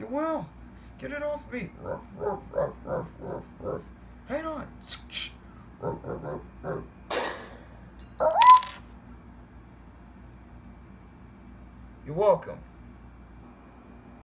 Yoel, get it off me. Hang on. You're welcome.